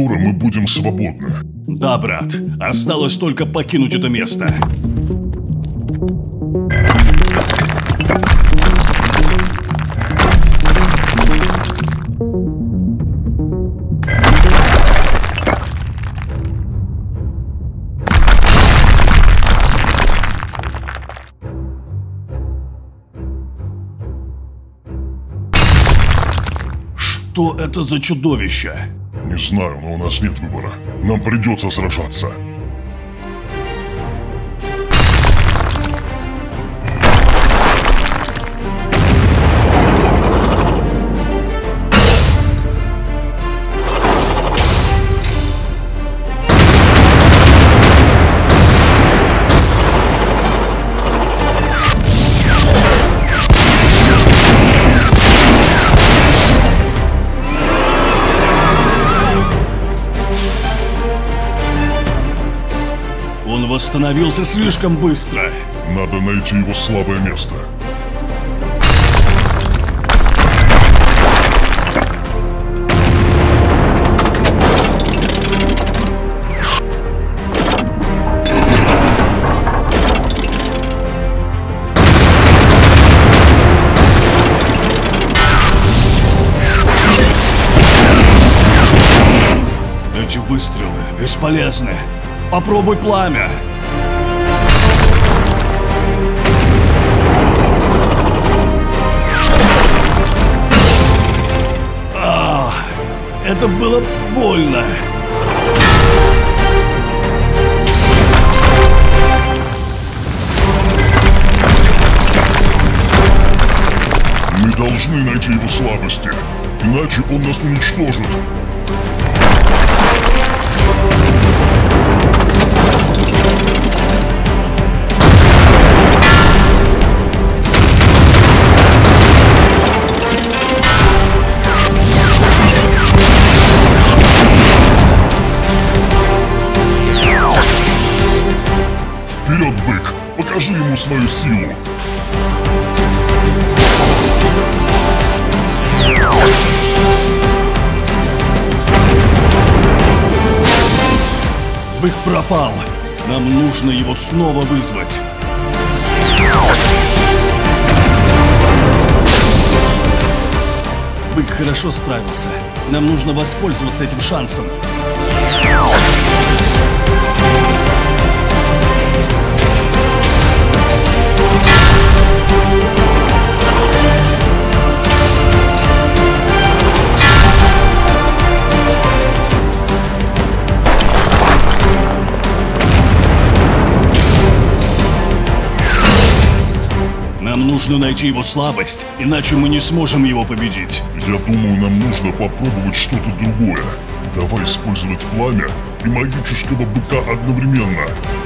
скоро мы будем свободны. Да, брат. Осталось только покинуть это место. Что это за чудовище? Не знаю, но у нас нет выбора. Нам придется сражаться. Он восстановился слишком быстро. Надо найти его слабое место. Эти выстрелы бесполезны. Попробуй пламя. Это было больно. Мы должны найти его слабости, иначе он нас уничтожит. Вперед, бык! Покажи ему свою силу! Бык пропал. Нам нужно его снова вызвать. Бык хорошо справился. Нам нужно воспользоваться этим шансом. Нам нужно найти его слабость, иначе мы не сможем его победить. Я думаю, нам нужно попробовать что-то другое. Давай использовать пламя и магического быка одновременно.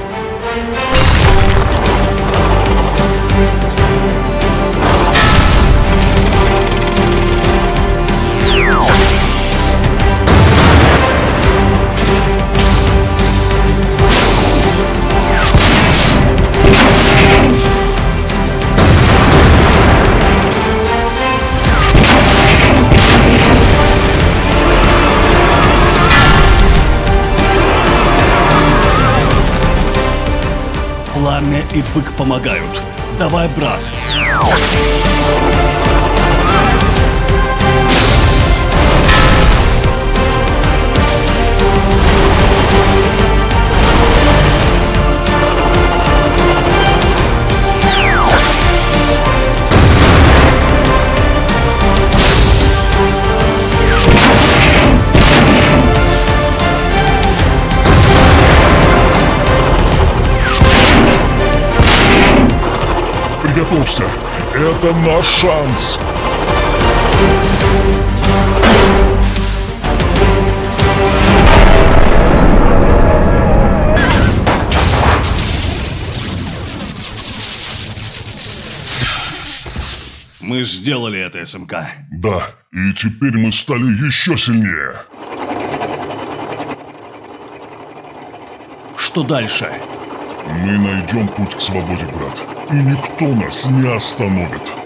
Пламя и бык помогают. Давай, брат. Приготовься! Это наш шанс! Мы сделали это, СМК. Да, и теперь мы стали еще сильнее. Что дальше? Мы найдем путь к свободе, брат. И никто нас не остановит.